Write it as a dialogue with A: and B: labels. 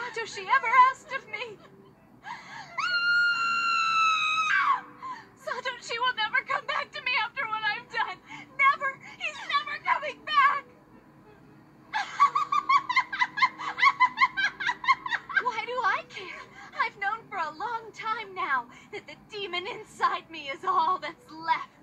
A: Satoshi ever asked of me. Satoshi will never come back to me after what I've done. Never. He's never coming back. Why do I care? I've known for a long time now that the demon inside me is all that's left.